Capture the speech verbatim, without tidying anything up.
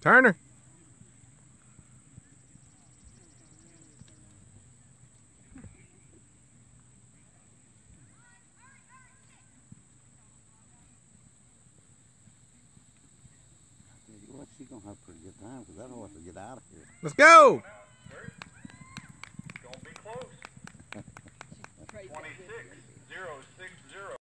Turner. She's gonna have a pretty good time because that horse will get out of here. Let's go. Gonna be close. twenty-six, zero, six, zero.